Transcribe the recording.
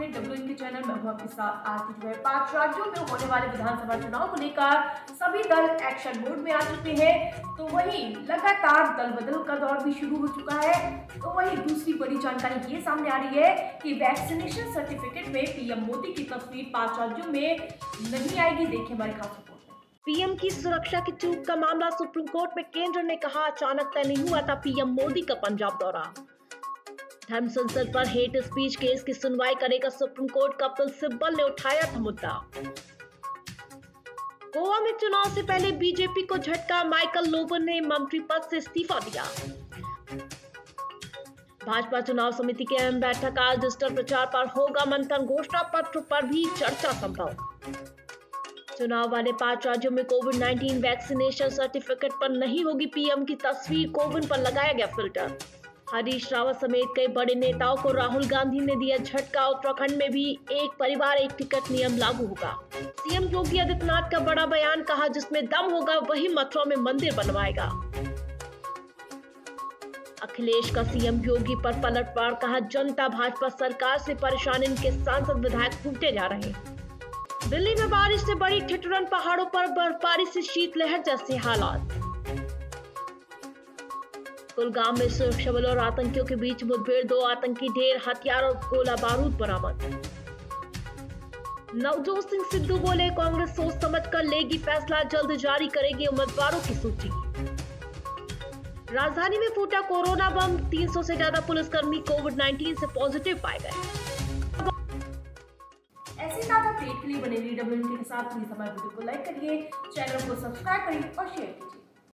है डब्ल्यूएन के चैनल में। आपके साथ आज जो है 5 राज्यों में होने वाले विधानसभा चुनाव को लेकर सभी दल एक्शन मोड में आ चुके हैं। तो वहीं लगातार दल बदल का दौर भी शुरू हो चुका है। तो वहीं दूसरी बड़ी जानकारी ये सामने आ रही है कि वैक्सीनेशन सर्टिफिकेट में पीएम मोदी की तस्वीर 5 राज्यों में नहीं आएगी। देखिए हमारी खास रिपोर्ट में। पीएम की सुरक्षा की चूक का मामला सुप्रीम कोर्ट में केंद्र ने कहा अचानक तय नहीं हुआ था पीएम मोदी का पंजाब दौरा। धर्म संसद पर हेट स्पीच केस की सुनवाई करेगा सुप्रीम कोर्ट। कपिल सिब्बल ने उठाया था मुद्दा। गोवा में चुनाव से पहले बीजेपी को झटका, माइकल लोबन ने मंत्री पद से इस्तीफा दिया। भाजपा चुनाव समिति की अहम बैठक आज, डिजिटल प्रचार पर होगा मंथन, घोषणा पत्र पर भी चर्चा संभव। चुनाव वाले 5 राज्यों में कोविड-19 वैक्सीनेशन सर्टिफिकेट पर नहीं होगी पीएम की तस्वीर, कोविन पर लगाया गया फिल्टर। हरीश रावत समेत कई बड़े नेताओं को राहुल गांधी ने दिया झटका। उत्तराखंड में भी एक परिवार एक टिकट नियम लागू होगा। सीएम योगी आदित्यनाथ का बड़ा बयान, कहा जिसमें दम होगा वही मथुरा में मंदिर बनवाएगा। अखिलेश का सीएम योगी पर पलटवार, कहा जनता भाजपा सरकार से परेशान, इनके सांसद विधायक फूटे जा रहे। दिल्ली में बारिश से बड़ी ठिठुरन, पहाड़ों पर बर्फबारी से शीतलहर जैसे हालात। कुलगाम में सुरक्षा बलों और आतंकियों के बीच मुठभेड़, 2 आतंकी ढेर, हथियार और गोला बारूद बरामद। नवजोत सिंह सिद्धू बोले कांग्रेस सोच समझकर लेगी फैसला, जल्द जारी करेगी उम्मीदवारों की सूची। राजधानी में फूटा कोरोना बम, 300 से ज्यादा पुलिसकर्मी कोविड-19 से पॉजिटिव पाए गए। ऐसे ताजा अपडेट के लिए बने रहिए डब्ल्यूएन के साथ। प्लीज हमारे वीडियो को लाइक करिए, चैनल को सब्सक्राइब करिए और शेयर कीजिए।